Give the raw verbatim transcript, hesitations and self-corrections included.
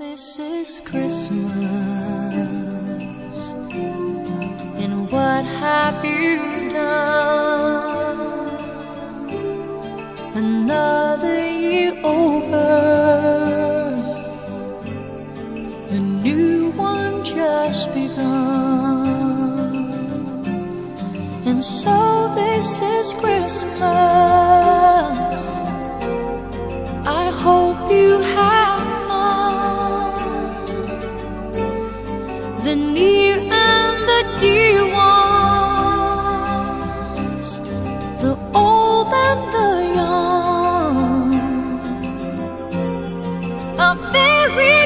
this is Christmas, and what have you done? Another year over, a new one just begun. And so this is Christmas. I hope you have the near and the dear ones, the old and the young, a very